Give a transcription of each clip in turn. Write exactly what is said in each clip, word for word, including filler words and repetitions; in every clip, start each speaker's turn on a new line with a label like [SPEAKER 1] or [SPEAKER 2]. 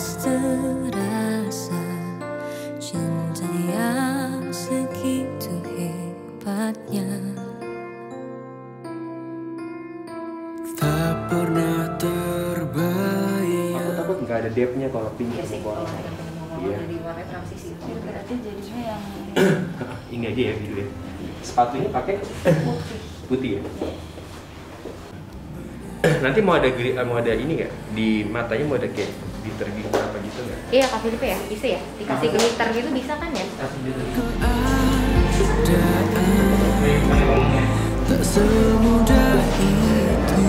[SPEAKER 1] jelas terasa cinta yang segitu hebatnya.
[SPEAKER 2] Tak pernah terbayang.
[SPEAKER 3] Aku takut nggak ada depthnya kalau pink
[SPEAKER 4] Iya sih,
[SPEAKER 3] sama
[SPEAKER 4] kalau
[SPEAKER 3] warna.
[SPEAKER 4] ada ngomong-ngomong
[SPEAKER 3] Iya.
[SPEAKER 4] dari warna transisi itu berarti jadinya yang
[SPEAKER 3] Ini aja ya gitu ya. Sepatunya pakai
[SPEAKER 4] putih.
[SPEAKER 3] putih ya. Nanti mau ada gri- mau ada ini nggak di matanya, mau ada kayak glitter gitu apa gitu nggak?
[SPEAKER 4] Iya Kak Filipe ya, bisa ya? Dikasih glitter gitu bisa kan ya?
[SPEAKER 2] Tak semudah itu.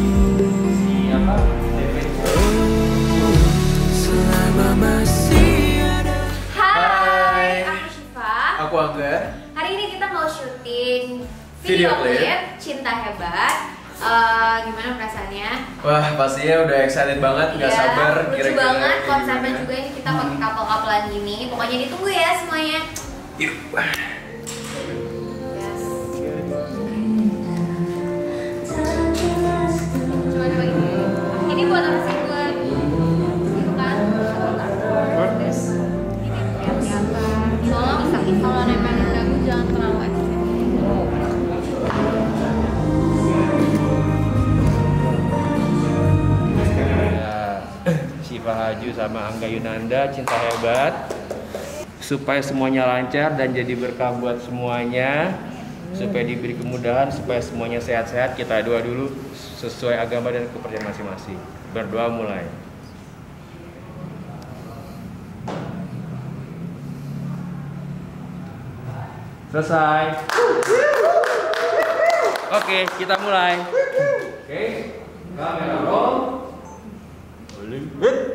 [SPEAKER 2] Selama masih ada.
[SPEAKER 4] Hai, aku Syifa.
[SPEAKER 5] Aku Angga.
[SPEAKER 4] Hari ini kita mau syuting
[SPEAKER 5] Video
[SPEAKER 4] video
[SPEAKER 5] klip.
[SPEAKER 4] klip Cinta Hebat. Eh, gimana perasaannya?
[SPEAKER 5] Wah, pastinya udah excited banget, nggak
[SPEAKER 4] Iya,
[SPEAKER 5] sabar.
[SPEAKER 4] lucu
[SPEAKER 5] kira-kira
[SPEAKER 4] banget
[SPEAKER 5] kayak
[SPEAKER 4] konsepnya
[SPEAKER 5] gimana.
[SPEAKER 4] juga ini kita pakai couple-couplean gini. Pokoknya ditunggu ya semuanya.
[SPEAKER 5] Yuk.
[SPEAKER 4] Yes. Coba coba ini. Ini buat apa sih, buat itu kan? Terus ini biar kelihatan. Tolong sakit kalau nempelin dagu jangan terlalu ekstrim.
[SPEAKER 3] Syifa Haju sama Angga Yunanda, Cinta Hebat, supaya semuanya lancar dan jadi berkah buat semuanya, supaya diberi kemudahan, supaya semuanya sehat-sehat. Kita doa dulu sesuai agama dan kepercayaan masing-masing. Berdoa mulai. Selesai. Oke, kita mulai. Oke, kamera roll. Rolling.